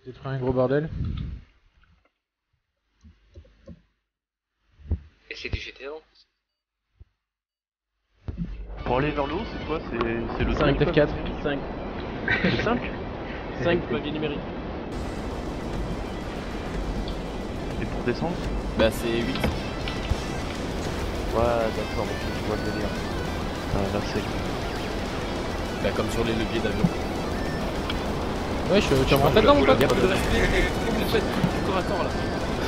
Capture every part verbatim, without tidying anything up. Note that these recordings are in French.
Détruire un gros bordel. Et c'est du G T A. Pour aller vers le haut, c'est quoi? C'est le cinq F quatre. cinq. Le cinq? cinq papiers numériques. Et pour descendre? Bah c'est huit. Ouais, d'accord, ok, je vois le délire. Ah, là c'est. Bah comme sur les leviers d'avion. Ouais, je tu rentres là-dedans ou pas? Y'a plus de respect, vous faites du corps à corps là.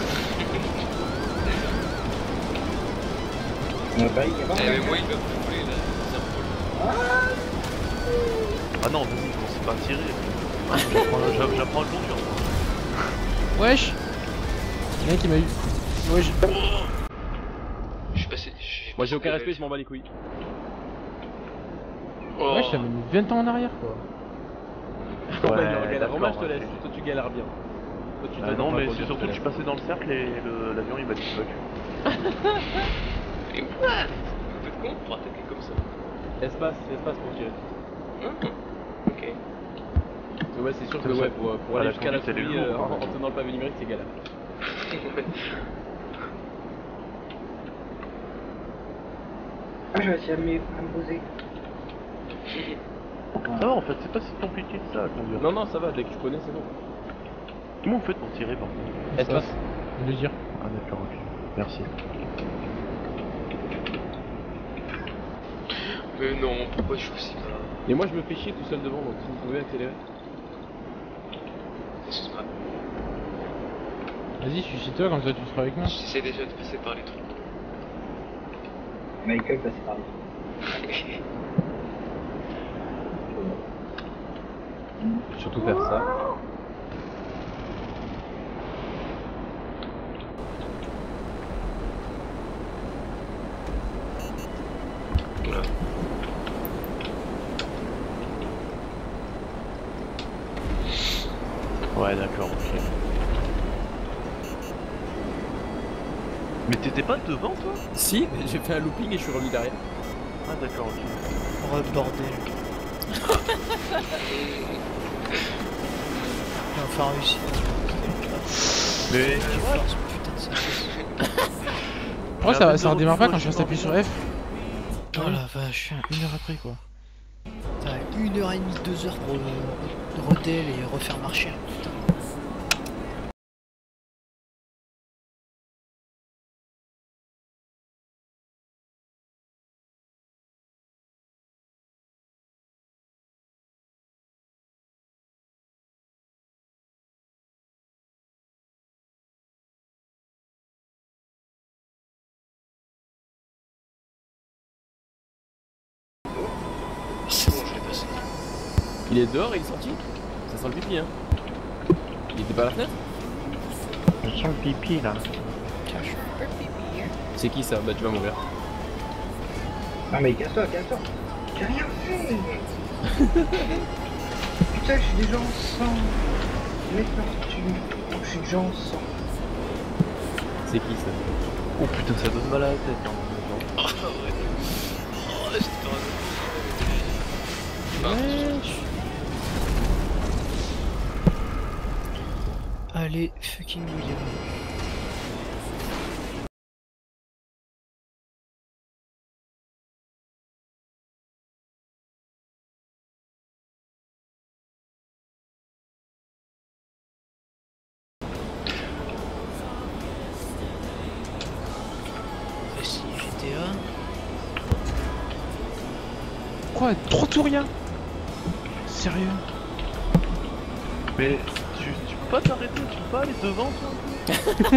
Eh mais moi il va me voler là, c'est un problème. Ah non, vas-y, commencez pas à tirer. J'apprends j'a- j'apprends à conduire. Wesh. Y'a un qui m'a eu. Wesh. Je suis passé. je suis Moi j'ai passé aucun de respect, bête. je m'en bats les couilles. Oh. Wesh, ça m'a mis vingt ans en arrière quoi. Ouais, Ouais, non, galère. d'accord, Romain, je te ok. laisse, toi tu galères bien. Toi, tu Ah dois non, pas mais conduire, c'est je surtout te que je suis laisse. passé dans le cercle et le- l'avion il m'a dit fuck. Mais what? Un peu con pour attaquer comme ça. Espace, espace pour tirer. Hum, ok. Parce que ouais, c'est sûr que C'est ouais, ça. pour, pour Ah, aller la jusqu'à la conduite, elle est souris euh, lourde, en, quand en même. tenant le pavé numérique, c'est galère. Ah, je vais essayer de me à me poser. Ça va en fait, c'est pas si compliqué que ça à conduire. Non, non, ça va, dès que je connais, c'est bon. Comment vous faites pour tirer par contre? Espace. Je vais le dire. Ah d'accord, ok. Merci. Mais non, pourquoi je fais aussi pas? Et moi je me fais chier tout seul devant, donc si vous pouvez accélérer. Excuse-moi. Vas-y, suicide-toi comme ça tu seras avec moi. J'essaie déjà de passer par les trous. Michael passe par là. Surtout faire ça. Voilà. Ouais d'accord, ok. Mais t'étais pas devant toi? Si, mais j'ai fait un looping et je suis revenu derrière. Ah d'accord, ok. Oh bordel. Il va falloir réussir. Mais J'ai force, putain de saleté. Oh, ça, ça redémarre pas quand je reste appuyé sur F. Oh la vache. Une heure après quoi. T'as une heure et demie, deux heures pour euh, redel et refaire marcher. Putain. C'est bon, je l'ai passé. Il est dehors et il est sorti. Ça sent le pipi, hein. Il était pas à la fenêtre? je sens le pipi là. Tiens, je suis un peu pipi. C'est qui ça? Bah tu vas mourir. Non mais casse-toi, casse-toi. J'ai rien fait. Putain, je suis déjà en sang. Mec, non, tu... je suis déjà en sang. C'est qui ça? Oh putain, ça donne mal à la tête. Hein. Oh ouais. Oh là, j'étais dans la... Wesh. Allez, fucking William. Voici G T A. Quoi? Trop tout rien? Sérieux? Mais tu, tu peux pas t'arrêter, tu peux pas aller devant toi un peu?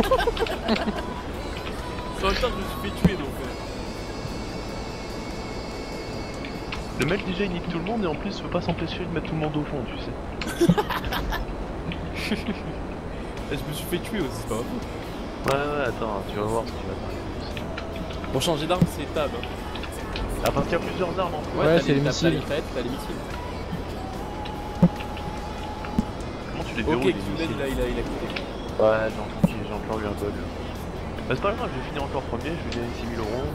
Sur le temps, je me suis fait tuer donc. euh. Le mec déjà il nique tout le monde et en plus il veut pas s'empêcher de mettre tout le monde au fond, tu sais. Je me suis fait tuer aussi, c'est pas grave. Ouais ouais, attends, tu vas voir ce qui va t'arriver. Pour changer d'arme, c'est tab. Hein. Ah parce qu'il y a plusieurs armes en fait. Ouais, t'as c'est les t'as- missiles. T'as les crêtes, t'as les missiles. Comment tu les Ok, verrouilles les Xuled, missiles? il a, il a, il a quitté. Ouais non, tranquille, j'ai encore eu un bug. Bah c'est pas grave, je vais finir encore premier, je vais gagner six mille euros.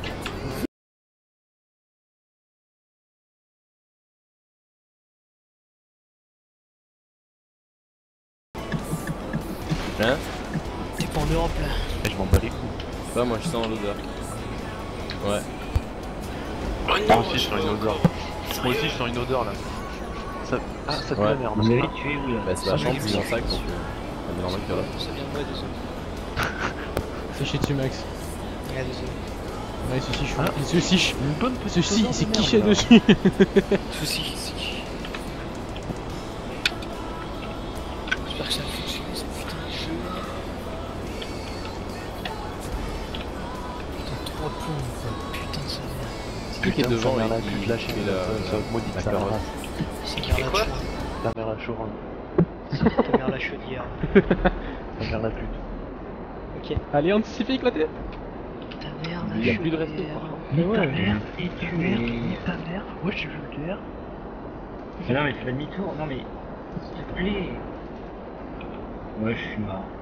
Et je m'en bats les coups. Ça, moi je sens l'odeur. Ouais. Oh Moi non, aussi je sens une odeur. Moi aussi je sens une odeur là. Ça... Ah ça pue Ouais. la merde. Vous avez tué où là? Bah c'est la chambre du mon sac donc euh, c'est normal que là. Ça vient de moi, désolé. C'est chez dessus, Max. Ah, désolé. Ouais, ceci, je Ah. suis. Ceci, Une bonne petite ceci, odeur de c'est merde, quiché là. dessus. Souci, souci. J'espère que ça fonctionne ce putain de jeu. Putain, trois points quoi. Putain de sa mère. C'est qui qui est Putain, devant sa mère là la qui pute, lâche, fait mais la, ça- ça maudit la sa carotte. race. C'est Carla quoi Chouin. Ta mère la chourine. Ta mère la chaudière. Ta mère la pute. Ok. Allez, anticipez, éclater. Ta mère la Il y a plus de respect, chaudière. par contre. Mais ouais. Et tu es... ta mère. Moi je suis vulgaire. Mais non mais fais demi-tour, non mais... S'il te plaît. Ouais, je suis mort.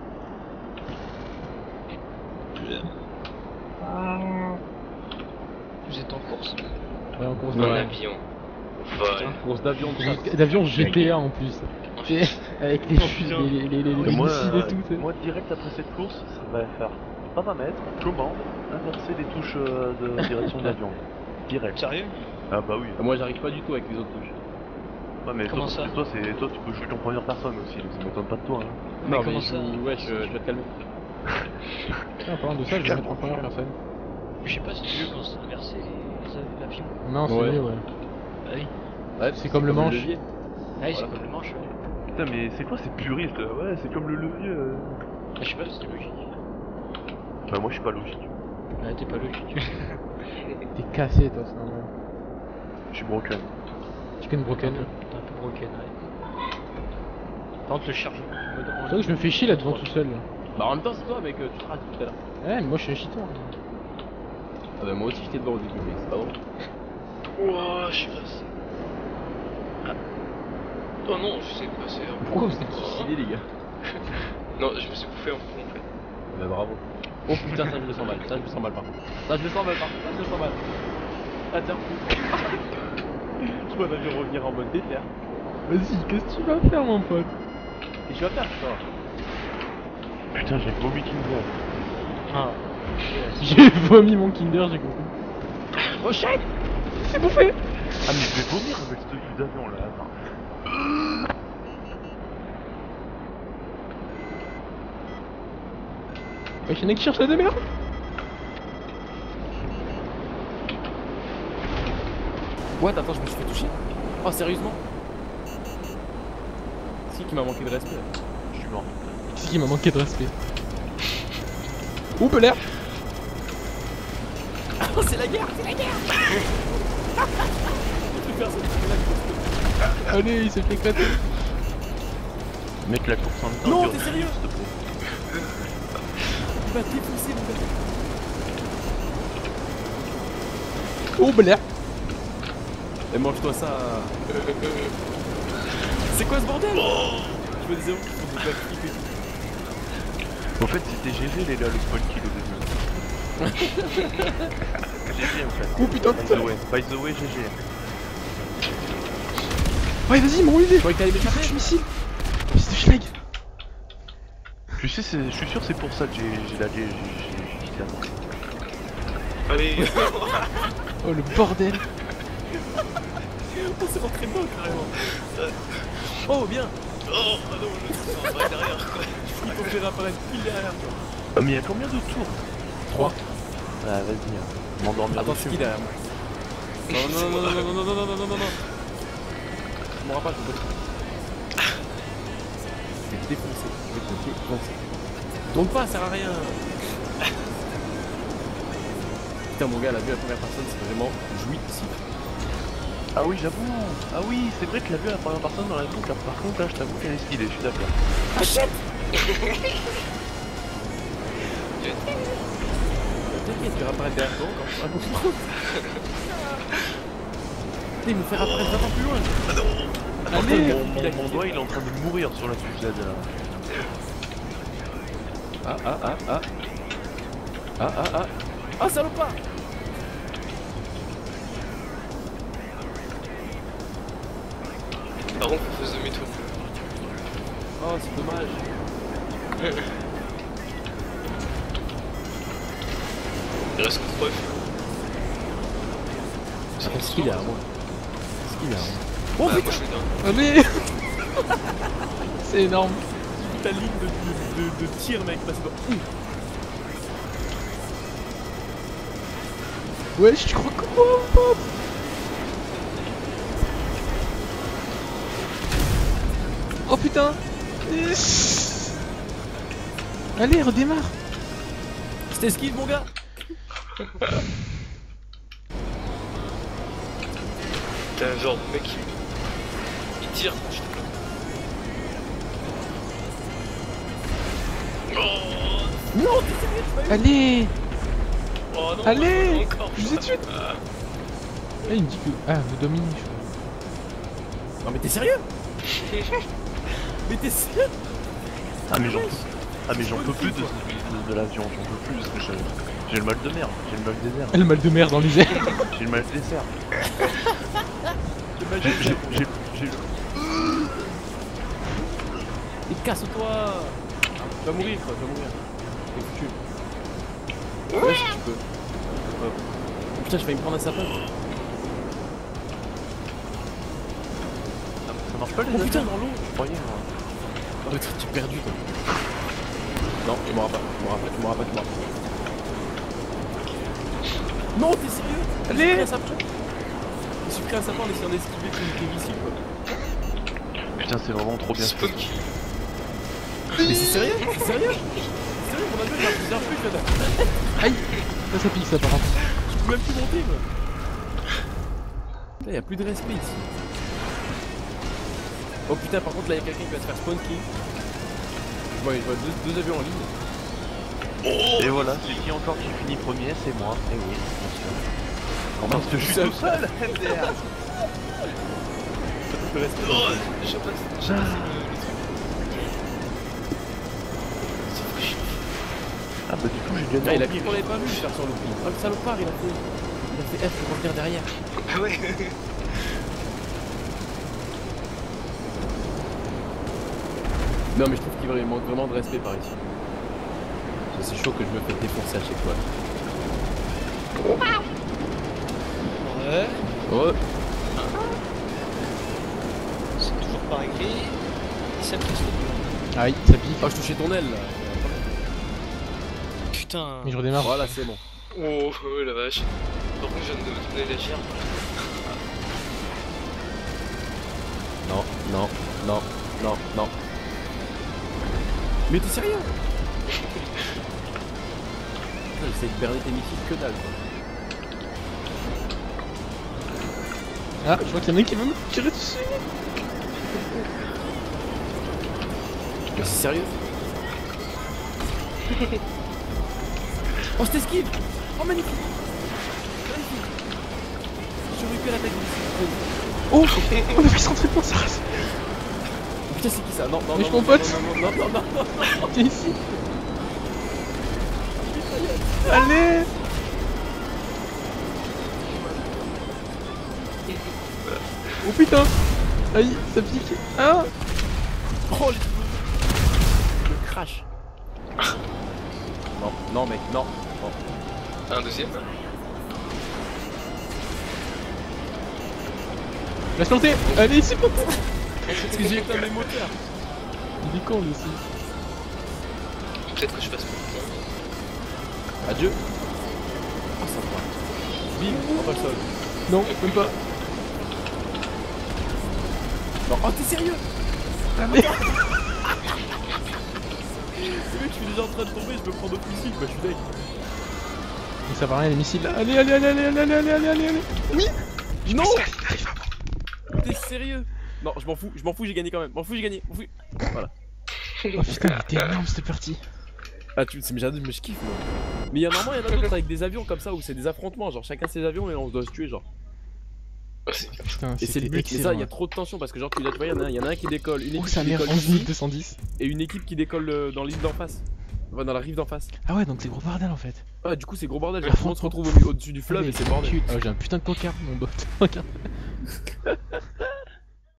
Ah. Vous êtes en course. Ouais, en course Dans d'avion. l'avion. Vol. Course d'avion de chasse. Course D'avion G T A en plus. Tu sais, avec les Oh, fusils, putain. les, les, les, les moi, missiles euh, et tout. tu sais. moi direct après cette course, ça va faire pas vingt mètres, commande, inverser les touches euh, de direction d'avion. Direct. Sérieux? Ah bah oui. Moi j'arrive pas du tout avec les autres touches. Ouais, mais Comment toi, ça toi, c'est, toi tu peux jouer en première personne aussi, donc ça m'étonne pas de toi. Hein. Mais Non comment mais ça? je- ouais je, je vais te calmer. Tiens, en parlant de ça, je vais mettre en première personne. Je sais pas si tu veux quand c'est inversé les avions. Non, c'est Ouais. mieux, ouais. Bah oui. Ouais, C'est comme le manche. levier. Ouais, c'est Voilà. comme le manche. Ouais. Putain, mais c'est quoi ces puristes là? Ouais, c'est comme le levier. euh. Bah, je sais pas si c'est logique. Bah, moi je suis pas logique. Ouais, t'es pas logique. T'es cassé, toi, c'est normal. Je suis broken. Chicken broken. T'es un peu broken, ouais. Par contre, le chargement en mode en C'est vrai que je me fais chier là devant tout seul. Là. Bah en même temps c'est toi mec, tu te rates tout à l'heure. Ouais, mais moi je suis un cheater. Ah bah moi aussi j'étais devant au début mais c'est pas drôle. Ouah, je suis passé. Ah. Oh non, je sais pas, c'est un Pourquoi vous êtes suicidés les gars? Non, je me suis bouffé en fond en fait. Bah bravo. Oh putain ça je le sens mal, ça je le sens mal par contre. Ça je le sens mal par contre, ça je le sens mal. Ah tiens. Je vois l'avion revenir en mode déter. Vas-y, qu'est-ce que tu vas faire, mon pote? Et je vais faire ça. Putain, j'ai vomi Kinder. Ah. J'ai vomi mon Kinder, j'ai compris. Oh shit! C'est bouffé! Ah, mais je vais vomir avec ce truc d'avion là. Attends. Ouais, y'en a qui cherchent la demeure! What? Attends, je me suis fait toucher. Oh sérieusement? Si qui m'a manqué de respect. Je suis mort. Qu'est-ce qui m'a manqué de respect? Ouh, Belair! Oh c'est la guerre, c'est la guerre. Plus personne qui fait la course. Allez, il s'est fait éclater! Mec, la course en même temps. Non, dure t'es dix sérieux? minutes, s'il te plaît. Il va te défoncer mon gars. Oh, Belair! Et mange-toi ça. C'est quoi ce bordel? Je me disais, on peut pas flipper. En fait, c'était G G les gars, le spawn kill au début. G G en fait. Oh putain, By putain! the way, by the way, G G. Ouais, vas-y, mon idée! Je croyais que t'allais m'échapper. Je missile! Fils de schlag! Tu sais, c'est- je suis sûr que c'est pour ça que j'ai j'ai lagué, j'ai j'ai- j'ai quitté avant. Allez. Oh, le bordel! On s'est rentré dedans carrément. Oh bien. Oh, ah non, je suis en bas derrière quoi. Il faut faire apparaître pile derrière toi. Ah, mais il y a combien de tours? trois. Ah, vas-y, hein. M'endormir Attends, dessus. c'est qui derrière moi? Non non non non non non non non non non non non. Je m'en rappelle, je vais Je vais te défoncer, je vais te défoncer. Tourne pas, ça sert à rien. Putain mon gars, la vue à la première personne c'est vraiment jouissif. Ah oui, j'avoue. Ah oui, c'est vrai que la vue à la première personne dans la vie, là, par contre, là, je t'avoue qu'elle est stylée, je suis d'accord. Achète. T'inquiète, tu vas apparaître derrière toi encore. Un peu plus trop. Putain, ils vont faire apparaître vingt ans plus loin. Allez! Mon, mon- mon doigt, il est en train de mourir sur la fusée là. Ah ah ah ah. Ah ah ah. Ah salopard. Par contre, on fasse demi-tour. Oh c'est dommage. Il reste que trois F. Qu'est-ce qu'il a, moi? Qu'est-ce qu'il a, moi? Oh putain, moi je suis dingue. Allez. C'est énorme. Ta ligne de, de, de, de tir, mec, parce que. Ouais, je crois que moi, pop. Oh putain. Allez, redémarre. Je t'esquive, mon gars. T'es un genre de mec qui. Il tire quand je te plains. Oh Non, t'es sérieux? Allez. Oh non, Allez. encore. Je vous ai tué. Ah, il me dit que... Ah, vous dominez, je crois. Non, mais t'es sérieux? Mais t'es sérieux? Ah mais j'en peux, ah, mais j'en peux plus de, de, de l'avion, j'en peux plus. parce que je- J'ai le mal de mer, j'ai le mal des airs. Le mal de mer dans les airs. J'ai le mal des airs. Le mal J'ai de j'ai- mer. j'ai- j'ai le... Et casse-toi! Tu vas mourir, quoi, tu vas mourir. T'es foutu. Ouais, si tu peux. Oh putain, je vais me prendre un sapin. Ça marche pas les Oh putain, avions dans l'eau! Je croyais moi. Oh, mais tu es perdu, toi. Non, tu m'auras pas, tu m'auras pas, tu m'auras pas, tu m'auras pas. Non, t'es sérieux? Allez. J'ai pris un sapin. Je suis pris un sapin en essayant d'esquiver tous les missiles, quoi. Putain c'est vraiment trop bien fait. Spunky. Mais c'est sérieux? C'est sérieux? C'est sérieux, mon avion il a plusieurs trucs là. Aïe. Ça, ça pique, ça, par contre. Je peux même plus monter, moi. Là, y'a plus de respect ici. Oh putain, par contre, là, y'a quelqu'un qui va se faire spawn kill. Je vois, je vois deux, deux avions en ligne. Et voilà, c'est qui encore qui finit premier, c'est moi. Et oui, bien sûr. Parce que je suis Seul. tout seul, M D R. Le respect. Oh, j'ai pas j'ai pas fait le, le truc. C'est vrai, je- Ah bah du coup j'ai Ah, gagné. il a cru qu'on l'avait pas vu, faire sur le prix. Oh, le salopard, il a fait. Il a fait F pour revenir derrière. Ah ouais. Non, mais je trouve qu'il manque vraiment de respect par ici. C'est chaud que je me fais défoncer à chaque fois. Ouais. Ouais. C'est toujours pas réglé. Ça me casse le Aïe, ça pique. Oh, je touchais ton aile là. Putain. Mais je redémarre. Voilà, c'est bon. Oh, oh la vache. Par contre, je viens de me donner la gerbe. Non, non, non, non, non. Mais t'es sérieux? Putain, j'essaie de berner tes missiles que dalle quoi. Ah, je vois qu'il y en a un qui veut me tirer dessus. Mais c'est sérieux? Oh, je t'esquive! Oh, magnifique! Magnifique! Je récupère l'attaque du missile. Oh, on a fait se rentrer pour ça. Putain, c'est qui ça? Non, non, Mais non, je mon non, pote. non, non, non, non, non, non. Viens ici. Allez. Oh putain. Aïe, ça pique. Ah. Oh, les... Le crash. Non, non, mec, non. non. Un deuxième. Laisse planter. Allez ici, pote. Parce que j'ai éteint mes moteurs. Il est con lui aussi. Peut-être que je fasse mon Adieu. Ah, ça va. Bim, on va le sol. Non, même pas. Non, oh, t'es sérieux? Allez. Le mec, je suis déjà en train de tomber, je me prends d'autres missiles, bah je suis deg. Mais ça va rien les missiles là. Allez, allez, allez, allez, allez, allez, allez, allez, allez. Oui. Non! T'es sérieux? Non, je m'en fous, je m'en fous, j'ai gagné quand même. M'en fous, j'ai gagné, m'en fous. Voilà. Oh putain, il était énorme cette partie. Ah, tu sais, mais j'adore, mais je kiffe moi. Mais il y a normalement, il y en a d'autres avec des avions comme ça où c'est des affrontements, genre chacun ses avions et on doit se tuer, genre. Oh, c'est bien. Putain, Et c'est le c'était but, mais ça, excellent. il y a trop de tension parce que, genre, tu vois, il y en a- il y en a un qui décolle, une Oh équipe sa qui mère, décolle onze mille ici deux cent dix. et une équipe qui décolle euh, dans l'île d'en face. Enfin, dans la rive d'en face. Ah ouais, donc c'est gros bordel en fait. Ah, du coup, c'est gros bordel, Ah, genre, tout le monde se retrouve au- au-dessus du fleuve et c'est bordel. Oh, j'ai un putain de coquin, mon bot. Regarde.